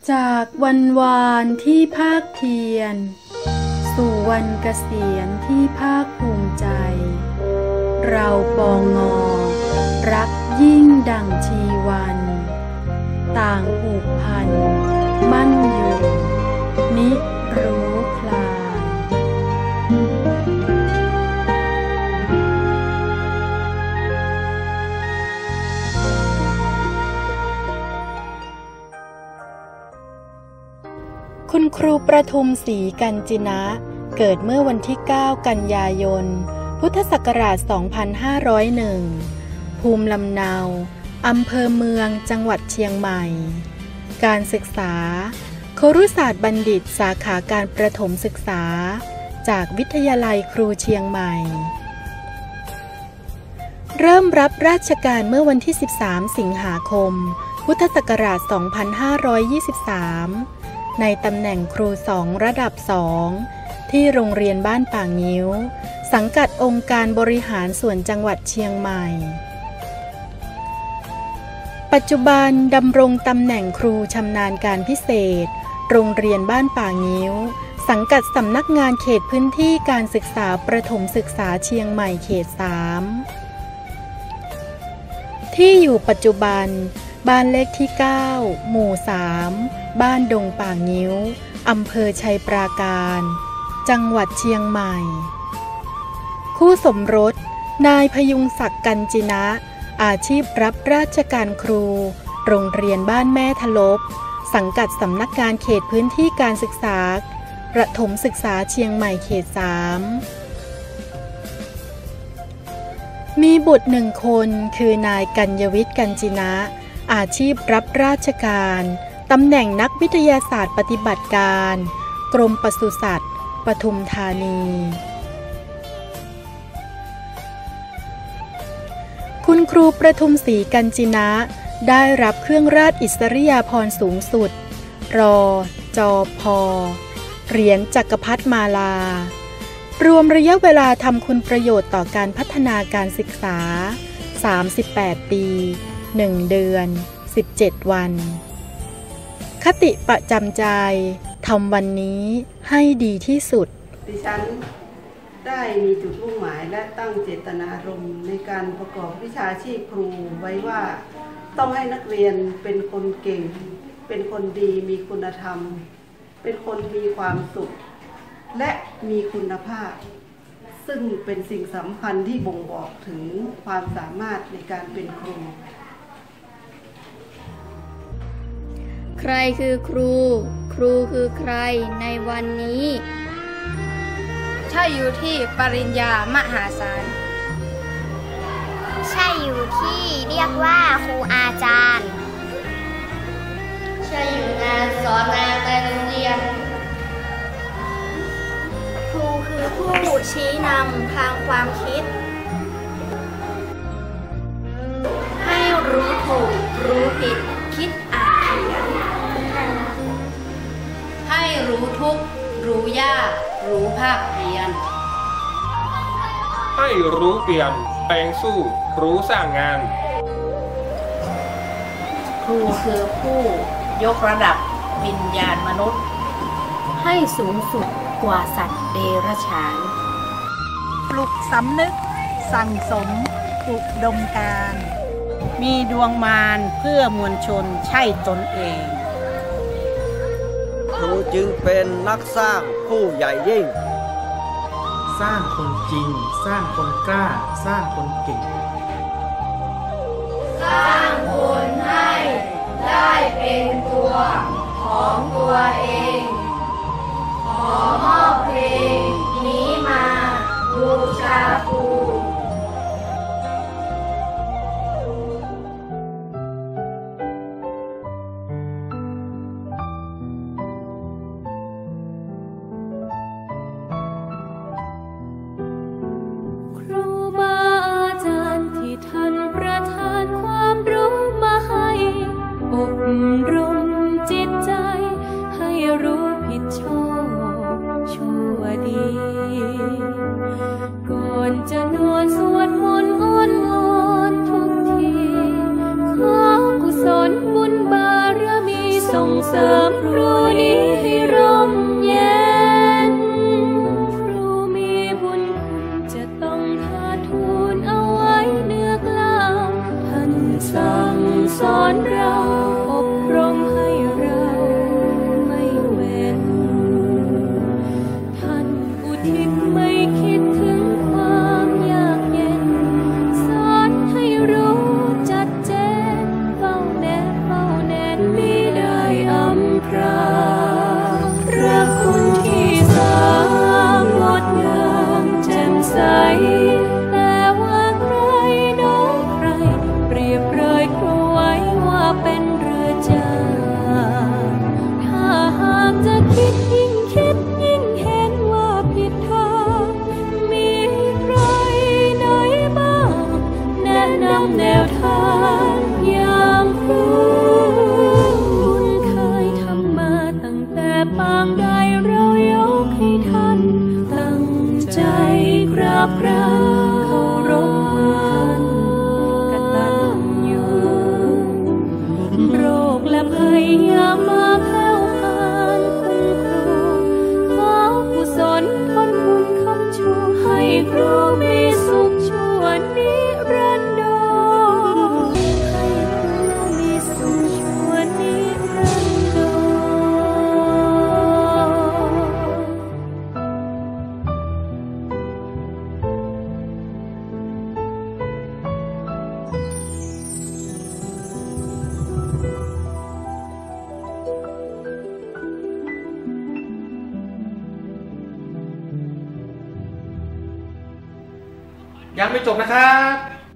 จากวันวานที่ภาคเพียรสู่วันเกษียณที่ภาคภูมิใจ เราปองงรักยิ่งดังชีวันต่างผูกพันมั่นอยู่มิรู้คลายคุณครูประทุมศรีกัญจินะเกิดเมื่อวันที่ 9 กันยายน พุทธศักราช 2501 ภูมิลำเนา อำเภอเมือง จังหวัดเชียงใหม่ การศึกษาครุศาสตร์บัณฑิต สาขาการประถมศึกษา จากวิทยาลัยครูเชียงใหม่ เริ่มรับราชการเมื่อวันที่ 13 สิงหาคม พุทธศักราช 2523 ในตำแหน่งครู2ระดับ 2 ที่โรงเรียนบ้านป่างิ้ว สังกัดองค์การบริหารส่วนจังหวัดเชียงใหม่ ปัจจุบันดำรงตำแหน่งครูชำนาญการพิเศษ โรงเรียนบ้านป่างิ้ว สังกัดสำนักงานเขตพื้นที่การศึกษาประถมศึกษาเชียงใหม่เขต 3 ที่อยู่ปัจจุบันบ้านเลขที่ 9 หมู่ 3 บ้านดงป่างิ้ว อำเภอชัยปราการ จังหวัดเชียงใหม่ คู่สมรส นายพยุงศักดิ์กัญจินะ อาชีพรับราชการครู โรงเรียนบ้านแม่ทลบ สังกัดสำนักงานเขตพื้นที่การศึกษา ประถมศึกษาเชียงใหม่เขต 3 มีบุตร1 คนคือนายกัญญวิทย์กัญจินะ อาชีพรับราชการ ตำแหน่งนักวิทยาศาสตร์ปฏิบัติการ กรมปศุสัตว์ ปทุมธานี คุณครูประทุมศรีกัญจินะได้รับเครื่องราชอิสริยาภรณ์สูงสุด ร.จ.พ.เหรียญจักรพรรดิมาลารวมระยะเวลาทำคุณประโยชน์ต่อการพัฒนาการศึกษา 38 ปี 1 เดือน 17 วัน คติประจำใจทำวันนี้ให้ดีที่สุดดิฉันได้มีจุดมุ่งหมายและตั้งเจตนารมณ์ในการประกอบวิชาชีพครูไว้ว่าต้องให้นักเรียนเป็นคนเก่งเป็นคนดีมีคุณธรรมเป็นคนมีความสุขและมีคุณภาพซึ่งเป็นสิ่งสำคัญที่บ่งบอกถึงความสามารถในการเป็นครูใครคือครูครูคือใครในวันนี้ใช่อยู่ที่ปริญญามหาศาลใช่อยู่ที่เรียกว่าครูอาจารย์ใช่อยู่งานสอนงานในโรงเรียนครูคือผู้ชี้นำทางความคิดให้รู้ถูกรู้ผิดคิดอ่านให้รู้ทุกข์รู้ยากรู้ภาคเพียรให้รู้เปลี่ยนแปลงสู้รู้สร้างงานครูคือผู้ยกระดับวิญญาณมนุษย์ให้สูงสุดกว่าสัตว์เดรัจฉานปลุกสำนึกสั่งสมอุดมการณ์มีดวงมารเพื่อมวลชนใช่ตนเองครูจึงเป็นนักสร้างผู้ใหญ่ยิ่งสร้างคนจริงสร้างคนกล้าสร้างคนเก่งสร้างคนให้ได้เป็นตัวของตัวเองขอมอบเพลงนี้มาบูชาครูรุมจิตใจให้รู้ผิดชอบชั่วดี ก่อนจะนอนสวดมนต์อ้อนวอนทุกทีขอกุศลบุญบารมีส่งเสสริมครูนี้ให้ร่มเย็นครูมีบุญคุณจะต้องเทิดทูนเอาไว้เหนือกล้าวท่านสั่งสอนเราอบรมให้เราไม่เว้นท่านอุทิศไม่คิดถึงความยากเย็นสอนให้รู้จัดแจงเฝ้าแนมิได้อำพรางพระคุณที่สามงดงามแจ่มใสแต่ว่าใครน้องใครเปรียบเปรยครูไว้ว่าเป็นเรือจ้างถ้าหากจะคิดยิ่งเห็นว่าผิดทางมีใครไหนบ้างแนะนำแนวทางอย่างครูปางใดเรายกให้ท่านตั้งใจกราบกรานเคารพกตัญญูโรคและภัยอย่ามาแผ่วพานคุณครูขอกุศลผลบุญคำชูให้ครูมีสุขชั่วนิรันดรให้ครูมีสุขชั่วนิรันดรยังไม่จบนะครับ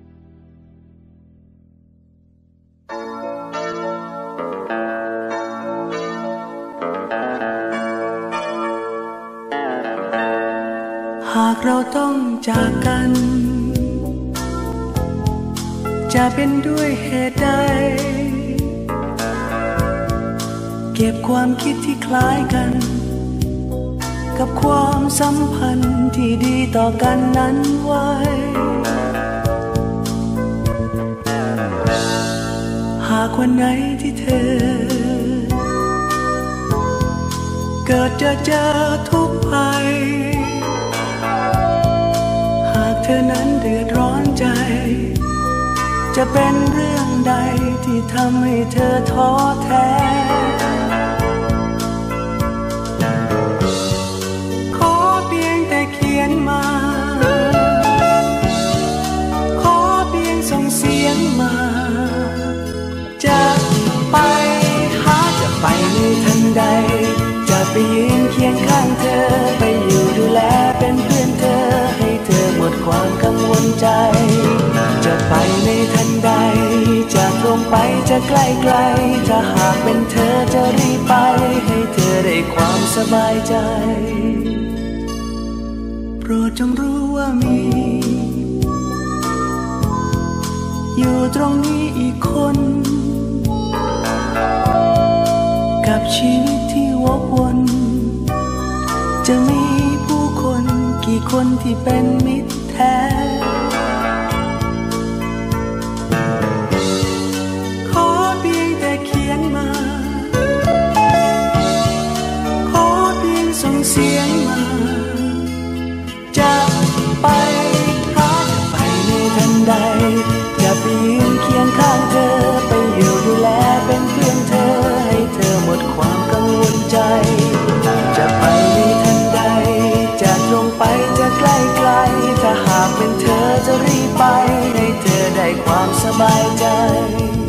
หากเราต้องจากกัน จะเป็นด้วยเหตุใดเก็บความคิดที่คล้ายกันกับความสัมพันธ์ที่ดีต่อกันนั้นไว้หากวันไหนที่เธอเกิดจะเจอทุกข์ภัยหากเธอนั้นเดือดร้อนใจจะเป็นเรื่องใดที่ทำให้เธอท้อแท้เขียนมาขอเพียงส่งเสียงมาจะไปหาจะไปในทันใดจะไปยืนเคียงข้างเธอไปอยู่ดูแลเป็นเพื่อนเธอให้เธอหมดความกังวลใจจะไปในทันใดจะตรงไปจะใกล้ๆถ้าหากเป็นเธอจะรีบไปให้เธอได้ความสบายใจโปรดจงรู้ว่ามีอยู่ตรงนี้อีกคนกับชีวิตที่วกวนจะมีผู้คนกี่คนที่เป็นมิตรแท้ขอเพียงแต่เขียนมาขอเพียงส่งเสียงมาจะไปหาจะไปในทันใดจะไปยืนเคียงข้างเธอไปอยู่ดูแลเป็นเพื่อนเธอให้เธอหมดความกังวลใจจะไปในทันใดจะตรงไปจะใกล้ๆถ้าหากเป็นเธอจะรีบไปให้เธอได้ความสบายใจ